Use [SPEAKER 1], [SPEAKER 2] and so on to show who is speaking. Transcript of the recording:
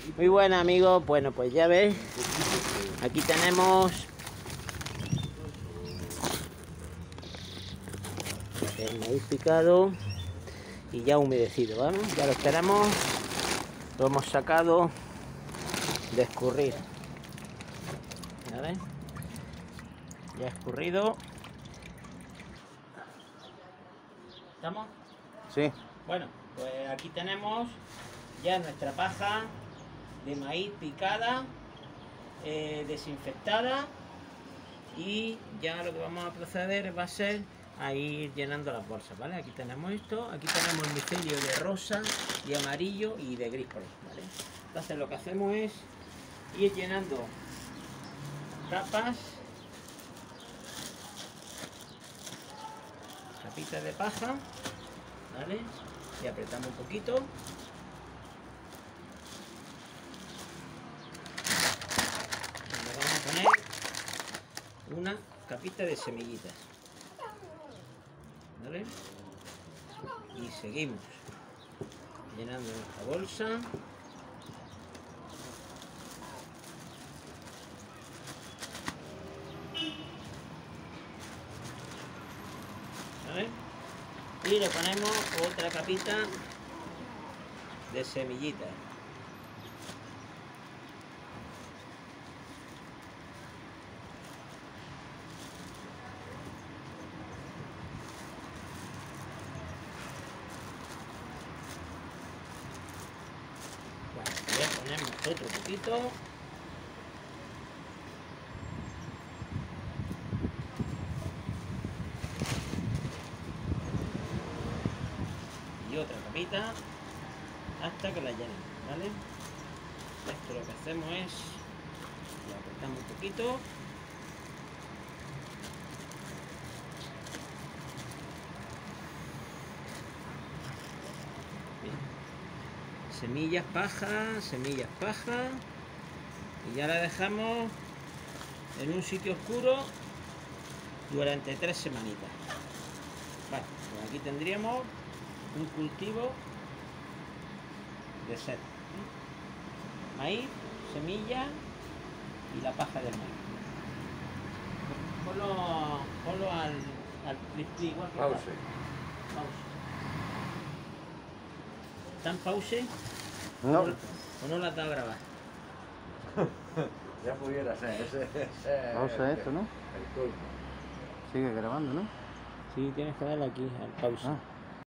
[SPEAKER 1] Muy buena, amigos. Bueno, pues ya ves, aquí tenemos el maíz picado y ya humedecido, ¿vale? Ya lo tenemos, lo hemos sacado de escurrir, ¿vale? Ya escurrido. ¿Estamos?
[SPEAKER 2] Sí.
[SPEAKER 1] Bueno, pues aquí tenemos ya nuestra paja de maíz picada, desinfectada, y ya lo que vamos a proceder va a ser a ir llenando las bolsas, ¿vale? Aquí tenemos esto, aquí tenemos el micelio de rosa, de amarillo y de gris, ¿vale? Entonces lo que hacemos es ir llenando capas, capitas de paja, ¿vale? Y apretamos un poquito. Le vamos a poner una capita de semillitas, ¿vale? Y seguimos llenando nuestra bolsa. ¿Vale? Y le ponemos otra capita de semillitas. Bueno, le ponemos otro poquito. Y otra capita hasta que la llenemos, ¿vale? Esto lo que hacemos es, lo apretamos un poquito. Bien. Semillas paja, y ya la dejamos en un sitio oscuro durante 3 semanitas. Vale, pues aquí tendríamos un cultivo de set, maíz, semilla y la paja del maíz. Ponlo al display igual que
[SPEAKER 2] Pause.
[SPEAKER 1] Pause. ¿Está en pause?
[SPEAKER 2] No.
[SPEAKER 1] ¿O no la has dado a grabar?
[SPEAKER 2] Ya pudiera ser.
[SPEAKER 3] Pausa esto, ¿no?
[SPEAKER 2] El colmo.
[SPEAKER 3] Sigue grabando, ¿no?
[SPEAKER 1] Sí, tienes que darle aquí al pause.
[SPEAKER 3] Ah.